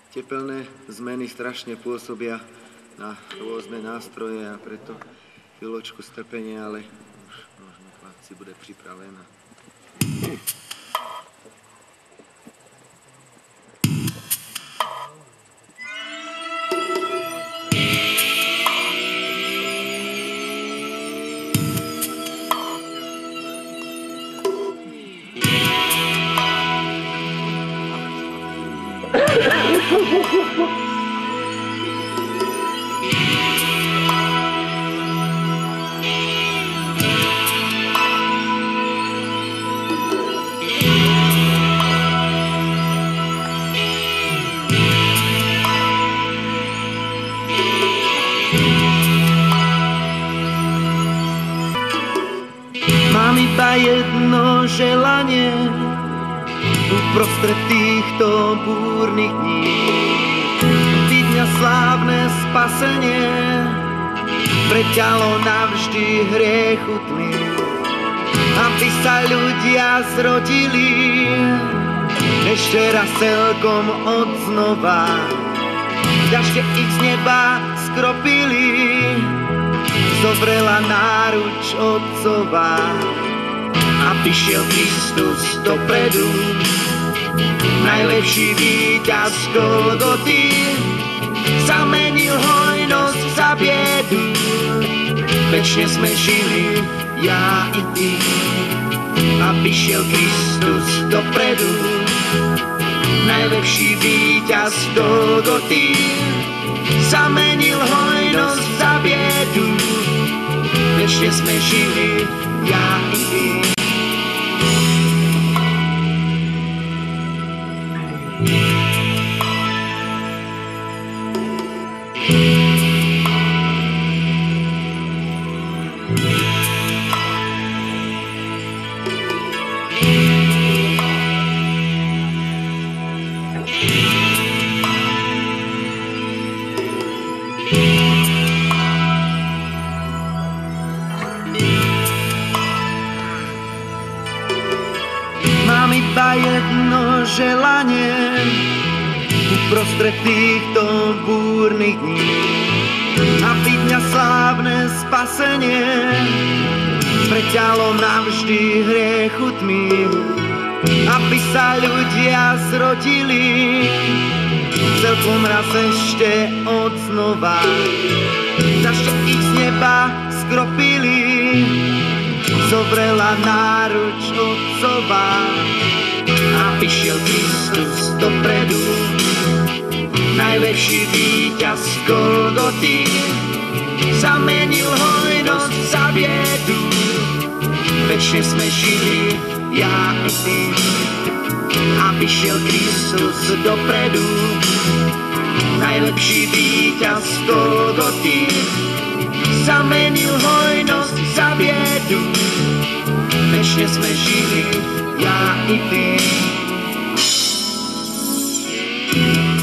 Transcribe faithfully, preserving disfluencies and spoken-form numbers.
tepelné zmeny strašne pôsobia na rôzne nástroje a preto chvíľočku strpenia, ale už možno chlapci bude pripravená. Mám iba jedno želanie uprostred týchto búrnych dní. Vidňa slávne spasenie preťalo navždy hriechu tmy. Aby sa ľudia zrodili ešte raz celkom od znova. Dažde ich z neba skropili, zovrela náruč Otcova. Aby šiel Kristus dopredu, najlepší víťaz Golgoty, zamenil hojnosť za biedu. Večne sme žili, ja i ty. Aby šiel Kristus dopredu, najlepší víťaz Golgoty, zamenil hojnosť za biedu. Večne sme žili, ja i ty. Mám iba jedno želanie uprostred týchto búrnych dní. Aby dňa slávne spasenie preťalo navždy hriechu tmy. Aby sa ľudia zrodili celkom raz ešte od znova. Zašte ich z neba skropili, zovrela náruč Otcova. Aby šiel Kristus dopredu, najlepší víťaz Golgoty, zamenil hojnosť za biedu. Večne sme žili, ja i ty. Aby šiel Kristus dopredu, najlepší víťaz Golgoty, zamenil hojnosť za biedu. Večne sme žili, ja i ty.